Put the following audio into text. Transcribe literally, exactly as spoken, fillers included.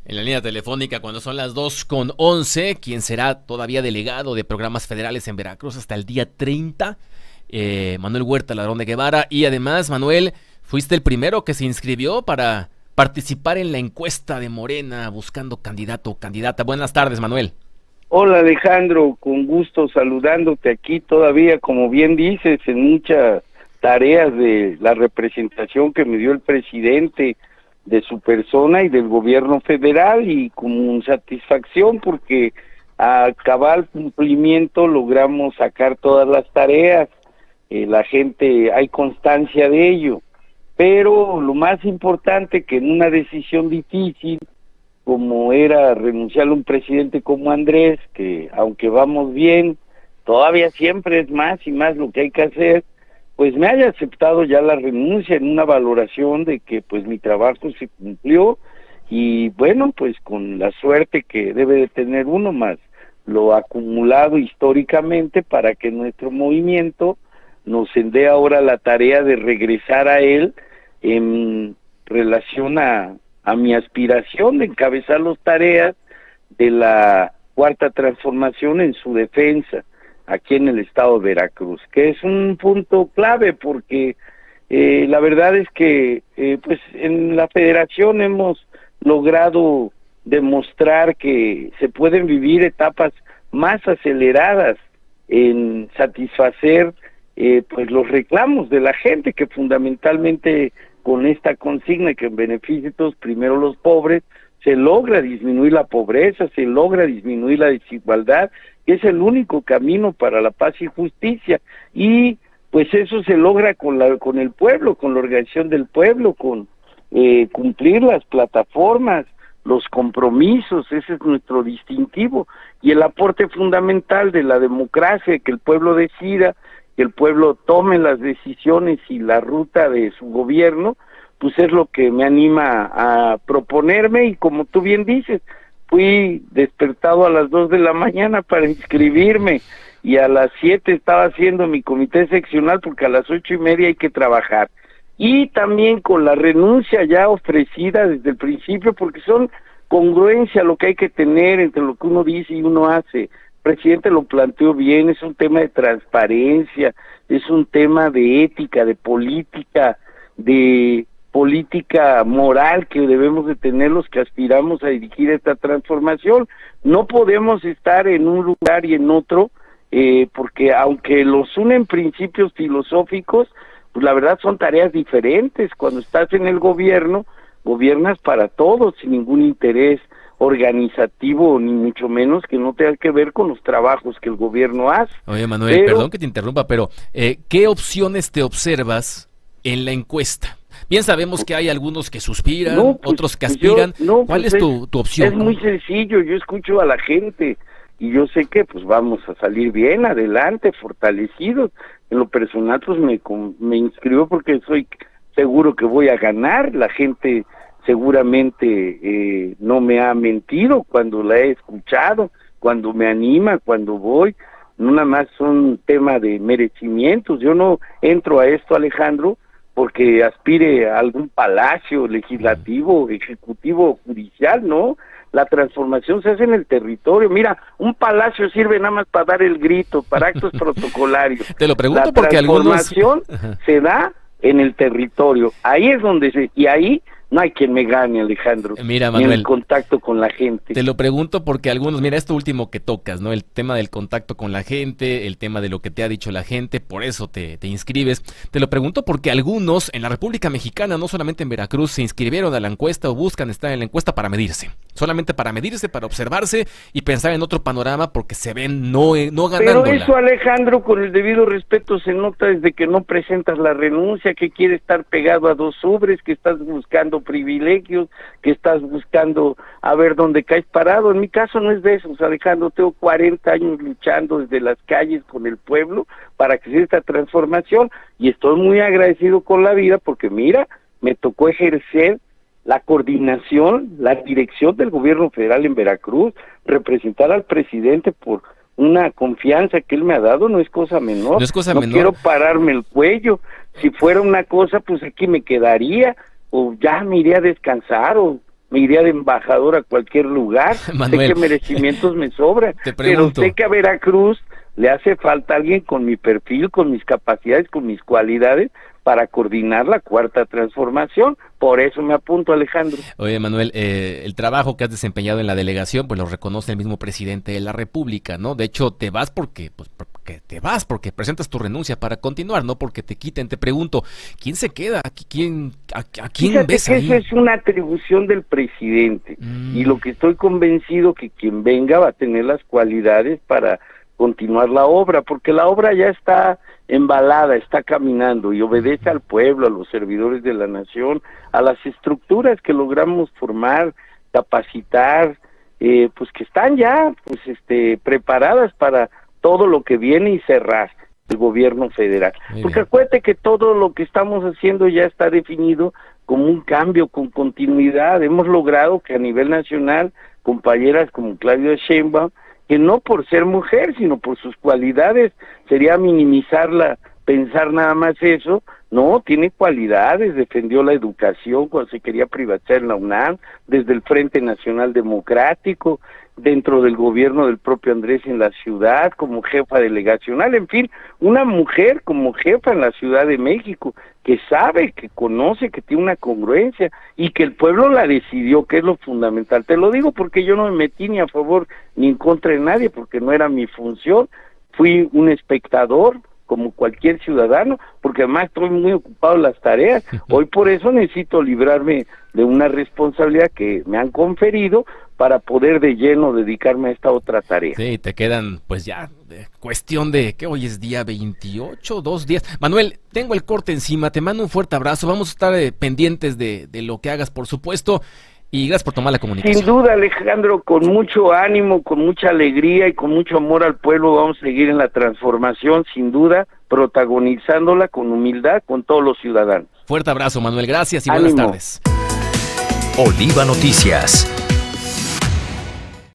En la línea telefónica, cuando son las dos con once, quien será todavía delegado de programas federales en Veracruz hasta el día treinta, eh, Manuel Huerta Ladrón de Guevara. Y además, Manuel, fuiste el primero que se inscribió para participar en la encuesta de Morena buscando candidato o candidata. Buenas tardes, Manuel. Hola, Alejandro, con gusto saludándote aquí todavía, como bien dices, en muchas tareas de la representación que me dio el presidente de su persona y del gobierno federal, y con satisfacción porque a cabal cumplimiento logramos sacar todas las tareas. Eh, la gente, hay constancia de ello, pero lo más importante, que en una decisión difícil como era renunciar a un presidente como Andrés, que aunque vamos bien, todavía siempre es más y más lo que hay que hacer, pues me haya aceptado ya la renuncia en una valoración de que pues mi trabajo se cumplió, y bueno, pues con la suerte que debe de tener uno, más lo acumulado históricamente, para que nuestro movimiento nos dé ahora la tarea de regresar a él en relación a, a mi aspiración de encabezar las tareas de la Cuarta Transformación en su defensa aquí en el estado de Veracruz, que es un punto clave porque eh, la verdad es que eh, pues en la federación hemos logrado demostrar que se pueden vivir etapas más aceleradas en satisfacer eh, pues los reclamos de la gente, que fundamentalmente con esta consigna que en beneficio de todos, primero los pobres, se logra disminuir la pobreza, se logra disminuir la desigualdad, que es el único camino para la paz y justicia, y pues eso se logra con la con el pueblo, con la organización del pueblo, con eh, cumplir las plataformas, los compromisos. Ese es nuestro distintivo, y el aporte fundamental de la democracia, que el pueblo decida, que el pueblo tome las decisiones y la ruta de su gobierno, pues es lo que me anima a proponerme. Y como tú bien dices, fui despertado a las dos de la mañana para inscribirme, y a las siete estaba haciendo mi comité seccional, porque a las ocho y media hay que trabajar. Y también con la renuncia ya ofrecida desde el principio, porque son congruencia lo que hay que tener entre lo que uno dice y uno hace. El presidente lo planteó bien, es un tema de transparencia, es un tema de ética, de política, de política moral que debemos de tener los que aspiramos a dirigir esta transformación. No podemos estar en un lugar y en otro, eh, porque aunque los unen principios filosóficos, pues la verdad son tareas diferentes. Cuando estás en el gobierno, gobiernas para todos, sin ningún interés organizativo, ni mucho menos que no tenga que ver con los trabajos que el gobierno hace. Oye, Manuel, pero, perdón que te interrumpa, pero eh, ¿qué opciones te observas en la encuesta? Bien sabemos que hay algunos que suspiran, no, pues, otros que aspiran. Yo, no, ¿Cuál pues es tu, tu opción? Es muy sencillo, yo escucho a la gente y yo sé que pues vamos a salir bien, adelante, fortalecidos. En lo personal pues me, me inscribo porque soy seguro que voy a ganar. La gente seguramente eh, no me ha mentido cuando la he escuchado, cuando me anima, cuando voy. No nada más son tema de merecimientos. Yo no entro a esto, Alejandro, porque aspire a algún palacio legislativo, ejecutivo o judicial, ¿no? La transformación se hace en el territorio. Mira, un palacio sirve nada más para dar el grito, para actos protocolarios. Te lo pregunto la porque algunos... transformación se da en el territorio. Ahí es donde se... Y ahí no hay quien me gane, Alejandro. Mira, Manuel, en el contacto con la gente. Te lo pregunto porque algunos, mira, esto último que tocas, ¿no? El tema del contacto con la gente, el tema de lo que te ha dicho la gente, por eso te, te inscribes. Te lo pregunto porque algunos en la República Mexicana, no solamente en Veracruz, se inscribieron a la encuesta o buscan estar en la encuesta para medirse. Solamente para medirse, para observarse y pensar en otro panorama porque se ven no, no ganándola. Pero eso, Alejandro, con el debido respeto, se nota desde que no presentas la renuncia, que quieres estar pegado a dos ubres, que estás buscando privilegios, que estás buscando a ver dónde caes parado. En mi caso no es de esos, Alejandro. Tengo cuarenta años luchando desde las calles con el pueblo para que sea esta transformación, y estoy muy agradecido con la vida porque mira, me tocó ejercer la coordinación, la dirección del gobierno federal en Veracruz, representar al presidente por una confianza que él me ha dado. No es cosa menor. No es cosa no menor. Quiero pararme el cuello. Si fuera una cosa, pues aquí me quedaría, o ya me iría a descansar, o me iría de embajador a cualquier lugar. Manuel, sé que merecimientos me sobran, te pregunto, pero sé que a Veracruz le hace falta alguien con mi perfil, con mis capacidades, con mis cualidades, para coordinar la cuarta transformación. Por eso me apunto, Alejandro. Oye, Manuel, eh, el trabajo que has desempeñado en la delegación, pues lo reconoce el mismo presidente de la República, ¿no? De hecho, te vas porque, pues, porque te vas, porque presentas tu renuncia para continuar, no porque te quiten. Te pregunto, ¿quién se queda? ¿A quién, a, a quién Fíjate ves que ahí? eso es una atribución del presidente, Mm. y lo que estoy convencido que quien venga va a tener las cualidades para continuar la obra, porque la obra ya está embalada, está caminando y obedece al pueblo, a los servidores de la nación, a las estructuras que logramos formar, capacitar, eh, pues que están ya pues este preparadas para todo lo que viene y cerrar el gobierno federal. Muy Porque bien. acuérdate que todo lo que estamos haciendo ya está definido como un cambio con continuidad. Hemos logrado que a nivel nacional compañeras como Claudia Sheinbaum, que no por ser mujer, sino por sus cualidades, sería minimizarla, pensar nada más eso. No, tiene cualidades, defendió la educación cuando se quería privatizar en la UNAM, desde el Frente Nacional Democrático, dentro del gobierno del propio Andrés en la ciudad, como jefa delegacional, en fin, una mujer como jefa en la Ciudad de México, que sabe, que conoce, que tiene una congruencia, y que el pueblo la decidió, que es lo fundamental. Te lo digo porque yo no me metí ni a favor ni en contra de nadie, porque no era mi función, fui un espectador, como cualquier ciudadano, porque además estoy muy ocupado en las tareas. Hoy por eso necesito librarme de una responsabilidad que me han conferido para poder de lleno dedicarme a esta otra tarea. Sí, te quedan pues ya eh, cuestión de que hoy es día veintiocho, dos días. Manuel, tengo el corte encima, te mando un fuerte abrazo, vamos a estar eh, pendientes de, de lo que hagas, por supuesto, y gracias por tomar la comunicación. Sin duda, Alejandro, con mucho ánimo, con mucha alegría y con mucho amor al pueblo vamos a seguir en la transformación, sin duda, protagonizándola con humildad con todos los ciudadanos. Fuerte abrazo, Manuel, gracias y Ánimo. buenas tardes. Oliva Noticias.